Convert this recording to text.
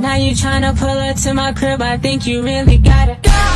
Now you tryna pull up to my crib, I think you really gotta go.